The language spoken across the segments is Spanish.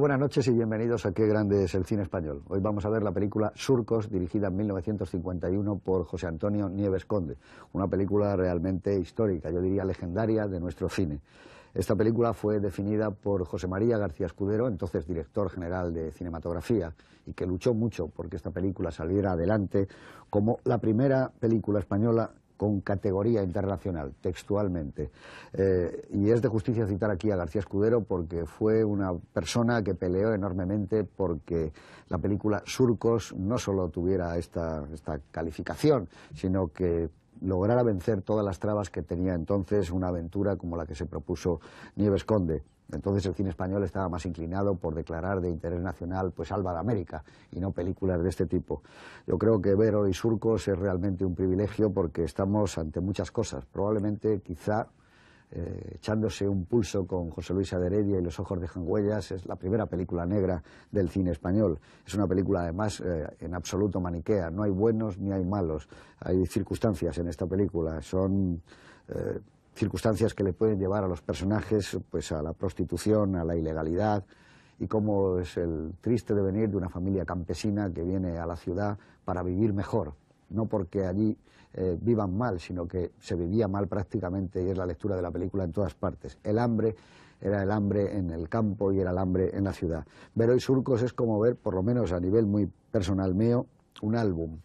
buenas noches y bienvenidos a Qué grande es el cine español. Hoy vamos a ver la película Surcos, dirigida en 1951 por José Antonio Nieves Conde, una película realmente histórica, yo diría legendaria, de nuestro cine. Esta película fue definida por José María García Escudero, entonces director general de cinematografía, y que luchó mucho porque esta película saliera adelante como la primera película española con categoría internacional, textualmente. Y es de justicia citar aquí a García Escudero porque fue una persona que peleó enormemente porque la película Surcos no solo tuviera esta calificación, sino que lograra vencer todas las trabas que tenía entonces una aventura como la que se propuso Nieves Conde. Entonces el cine español estaba más inclinado por declarar de interés nacional pues Alba de América y no películas de este tipo. Yo creo que ver hoy Surcos es realmente un privilegio porque estamos ante muchas cosas. Probablemente, quizá, echándose un pulso con José Luis de Heredia y Los ojos dejan huellas, es la primera película negra del cine español. Es una película además en absoluto maniquea, no hay buenos ni hay malos. Hay circunstancias en esta película, son circunstancias que le pueden llevar a los personajes pues a la prostitución, a la ilegalidad, y cómo es el triste devenir de una familia campesina que viene a la ciudad para vivir mejor, no porque allí vivan mal, sino que se vivía mal prácticamente, y es la lectura de la película en todas partes. El hambre era el hambre en el campo y era el hambre en la ciudad. Ver hoy Surcos es como ver, por lo menos a nivel muy personal mío, un álbum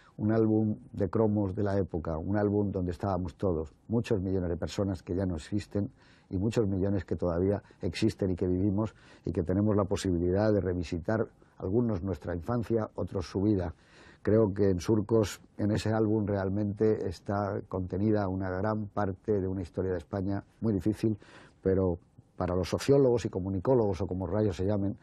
de cromos de la época, un álbum donde estábamos todos, muchos millones de personas que ya no existen y muchos millones que todavía existen y que vivimos y que tenemos la posibilidad de revisitar, algunos nuestra infancia, otros su vida. Creo que en Surcos, en ese álbum, realmente está contenida una gran parte de una historia de España muy difícil, pero para los sociólogos y comunicólogos, o como rayos se llamen,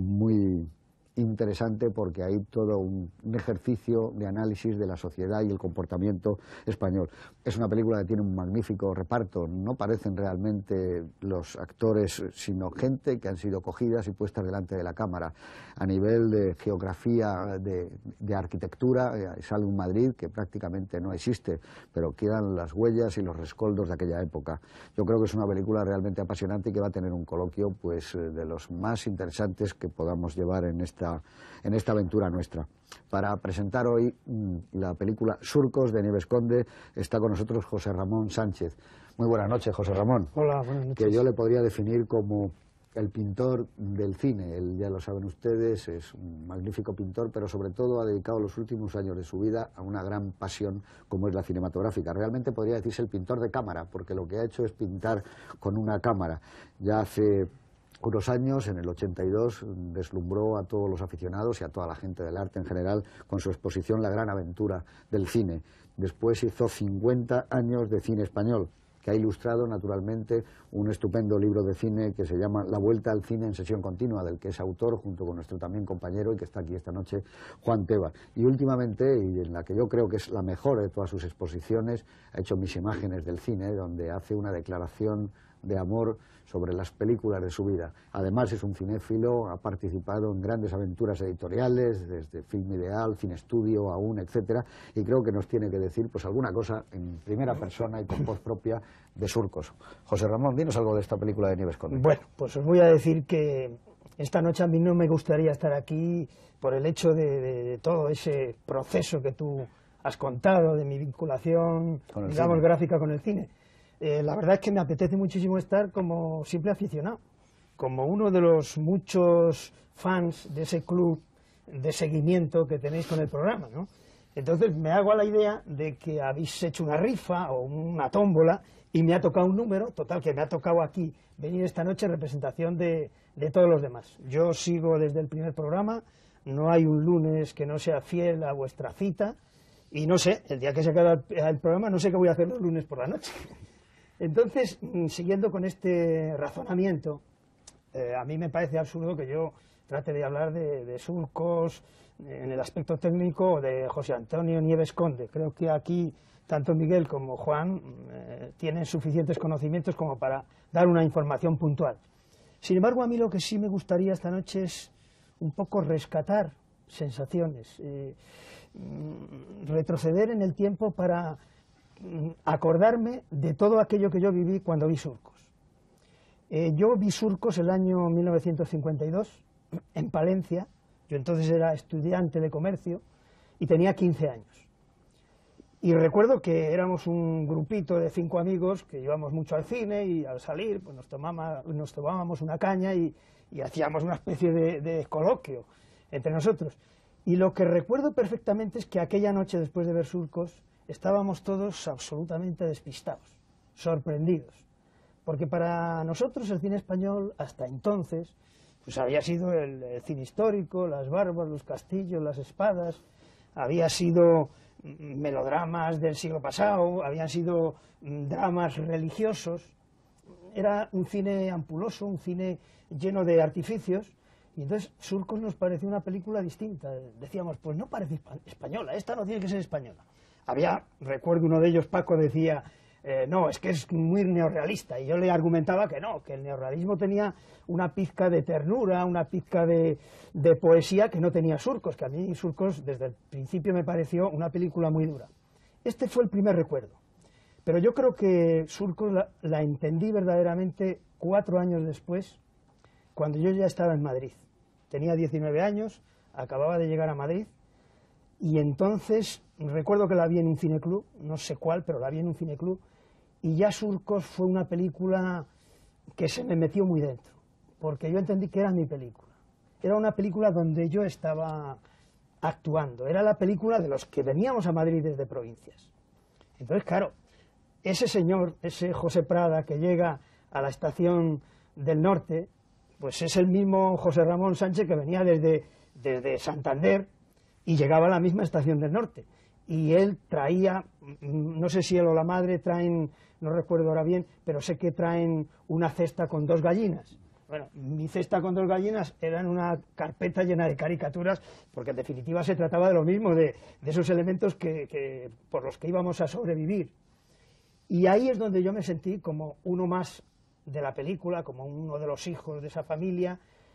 muy interesante, porque hay todo un ejercicio de análisis de la sociedad y el comportamiento español. Es una película que tiene un magnífico reparto, no parecen realmente los actores, sino gente que han sido cogidas y puestas delante de la cámara. A nivel de geografía, de arquitectura, sale un Madrid que prácticamente no existe, pero quedan las huellas y los rescoldos de aquella época. Yo creo que es una película realmente apasionante y que va a tener un coloquio pues de los más interesantes que podamos llevar en esta aventura nuestra. Para presentar hoy la película Surcos de Nieves Conde está con nosotros José Ramón Sánchez. Muy buenas noches, José Ramón. Hola, buenas noches. Que yo le podría definir como el pintor del cine. Él, ya lo saben ustedes, es un magnífico pintor, pero sobre todo ha dedicado los últimos años de su vida a una gran pasión como es la cinematográfica. Realmente podría decirse el pintor de cámara, porque lo que ha hecho es pintar con una cámara. Ya hace unos años, en el 82, deslumbró a todos los aficionados y a toda la gente del arte en general con su exposición La gran aventura del cine. Después hizo 50 años de cine español, que ha ilustrado naturalmente un estupendo libro de cine que se llama La vuelta al cine en sesión continua, del que es autor junto con nuestro también compañero y que está aquí esta noche, Juan Tebas. Y últimamente, y en la que yo creo que es la mejor de todas sus exposiciones, ha hecho Mis imágenes del cine, donde hace una declaración de amor sobre las películas de su vida. Además es un cinéfilo, ha participado en grandes aventuras editoriales, desde Film Ideal, Cine Estudio, Aún, etcétera, y creo que nos tiene que decir pues alguna cosa en primera persona y con voz propia de Surcos. José Ramón, dinos algo de esta película de Nieves Conde. Bueno, pues os voy a decir que esta noche a mí no me gustaría estar aquí por el hecho de todo ese proceso que tú has contado, de mi vinculación, digamos, gráfica con el cine. La verdad es que me apetece muchísimo estar como simple aficionado, como uno de los muchos fans de ese club de seguimiento que tenéis con el programa, ¿no? Entonces me hago a la idea de que habéis hecho una rifa o una tómbola y me ha tocado un número, total que me ha tocado aquí venir esta noche en representación de todos los demás. Yo sigo desde el primer programa, no hay un lunes que no sea fiel a vuestra cita, y no sé, el día que se acabe el programa no sé qué voy a hacer los lunes por la noche. Entonces, siguiendo con este razonamiento, a mí me parece absurdo que yo trate de hablar de Surcos en el aspecto técnico de José Antonio Nieves Conde. Creo que aquí tanto Miguel como Juan tienen suficientes conocimientos como para dar una información puntual. Sin embargo, a mí lo que sí me gustaría esta noche es un poco rescatar sensaciones, retroceder en el tiempo para acordarme de todo aquello que yo viví cuando vi Surcos. Yo vi Surcos el año 1952, en Palencia. Yo entonces era estudiante de comercio y tenía 15 años. Y recuerdo que éramos un grupito de 5 amigos que íbamos mucho al cine y al salir pues nos tomábamos una caña y hacíamos una especie de coloquio entre nosotros. Y lo que recuerdo perfectamente es que aquella noche, después de ver Surcos, estábamos todos absolutamente despistados, sorprendidos. Porque para nosotros el cine español, hasta entonces, pues había sido el cine histórico, las barbas, los castillos, las espadas, había sido melodramas del siglo pasado, habían sido dramas religiosos. Era un cine ampuloso, un cine lleno de artificios, y entonces Surcos nos pareció una película distinta. Decíamos, pues no parece española, esta no tiene que ser española. Recuerdo uno de ellos, Paco, decía, no, es que es muy neorrealista, y yo le argumentaba que no, que el neorrealismo tenía una pizca de ternura, una pizca de poesía que no tenía Surcos, que a mí Surcos desde el principio me pareció una película muy dura. Este fue el primer recuerdo, pero yo creo que Surcos la entendí verdaderamente 4 años después, cuando yo ya estaba en Madrid. Tenía 19 años, acababa de llegar a Madrid, y entonces recuerdo que la vi en un cineclub, no sé cuál, pero la vi en un cineclub, y ya Surcos fue una película que se me metió muy dentro, porque yo entendí que era mi película. Era una película donde yo estaba actuando, era la película de los que veníamos a Madrid desde provincias. Entonces, claro, ese señor, ese José Prada, que llega a la estación del norte, pues es el mismo José Ramón Sánchez que venía desde Santander y llegaba a la misma estación del norte. Y él traía, no sé si él o la madre traen, no recuerdo ahora bien, pero sé que traen una cesta con 2 gallinas. Bueno, mi cesta con 2 gallinas era en una carpeta llena de caricaturas, porque en definitiva se trataba de lo mismo, de esos elementos por los que íbamos a sobrevivir. Y ahí es donde yo me sentí como uno más de la película, como uno de los hijos de esa familia,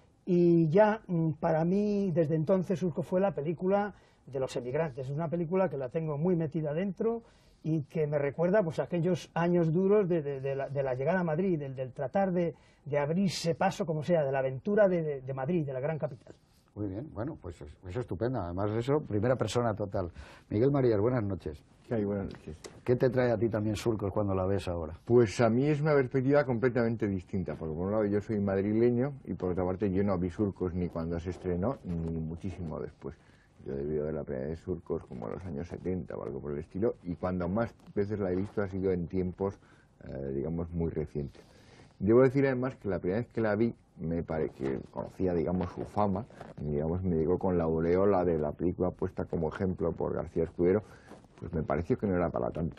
y ya para mí desde entonces Surcos fue la película de los emigrantes. Es una película que la tengo muy metida dentro y que me recuerda pues aquellos años duros de la llegada a Madrid, del tratar de abrirse paso, como sea, de la aventura de Madrid, de la gran capital. Muy bien, bueno, pues es estupendo. Además de eso, primera persona total. Miguel Marías, buenas noches. ¿Qué hay? Buenas noches. ¿Qué te trae a ti también Surcos cuando la ves ahora? Pues a mí es una perspectiva completamente distinta, porque por un lado yo soy madrileño y por otra parte yo no vi Surcos ni cuando se estrenó ni muchísimo después. Yo debí ver la primera de Surcos como en los años 70 o algo por el estilo, y cuando más veces la he visto ha sido en tiempos, digamos, muy recientes. Debo decir además que la primera vez que la vi, que conocía, digamos, su fama, y, digamos, me llegó con la aureola de la película puesta como ejemplo por García Escudero, pues me pareció que no era para tanto.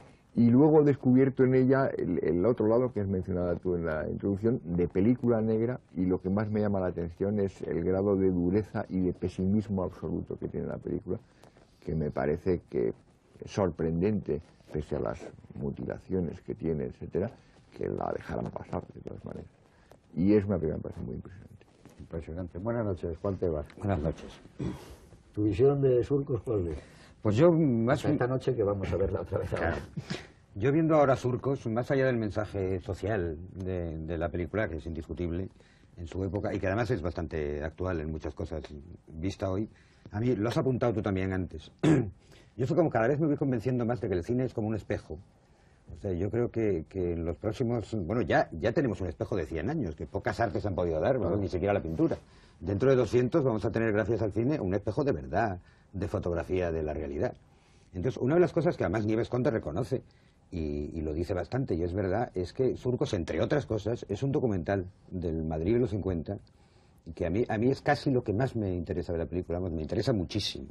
Y luego he descubierto en ella el otro lado, que has mencionado tú en la introducción, de película negra, y lo que más me llama la atención es el grado de dureza y de pesimismo absoluto que tiene la película, que me parece que es sorprendente, pese a las mutilaciones que tiene, etcétera, que la dejaran pasar de todas maneras. Y es una película que me parece muy impresionante. Impresionante. Buenas noches, Juan Tebas. Buenas noches. ¿Tu visión de Surcos cuál es? Pues yo más... Esta noche que vamos a verla otra vez. Claro. Yo viendo ahora Surcos, más allá del mensaje social de la película, que es indiscutible en su época, y que además es bastante actual en muchas cosas vista hoy, a mí, lo has apuntado tú también antes, yo soy como cada vez me voy convenciendo más de que el cine es como un espejo. O sea, yo creo que en los próximos... Bueno, ya tenemos un espejo de 100 años, que pocas artes han podido dar, ¿no? Ni siquiera la pintura. Dentro de 200 vamos a tener, gracias al cine, un espejo de verdad, de fotografía de la realidad. Entonces, una de las cosas que además Nieves Conde reconoce, y lo dice bastante, y es verdad, es que Surcos, entre otras cosas, es un documental del Madrid de los 50, que a mí es casi lo que más me interesa de la película, me interesa muchísimo.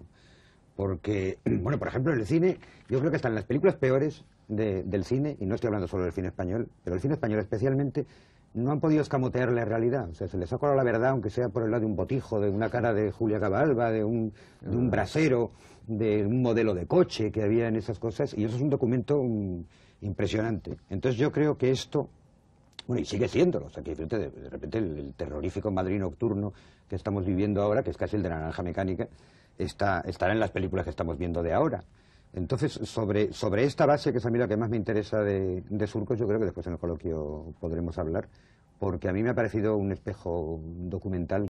Porque, bueno, por ejemplo, en el cine, yo creo que están las películas peores del cine, y no estoy hablando solo del cine español, pero el cine español especialmente, no han podido escamotear la realidad. O sea, se les ha colado la verdad, aunque sea por el lado de un botijo, de una cara de Julia Cabalba, de un brasero, de un modelo de coche que había en esas cosas, y eso es un documento impresionante. Entonces yo creo que esto, bueno, y sigue siéndolo, o sea, que de repente el terrorífico Madrid nocturno que estamos viviendo ahora, que es casi el de la Naranja Mecánica, estará en las películas que estamos viendo de ahora. Entonces, sobre esta base, que es a mí la que más me interesa de Surcos, yo creo que después en el coloquio podremos hablar, porque a mí me ha parecido un espejo documental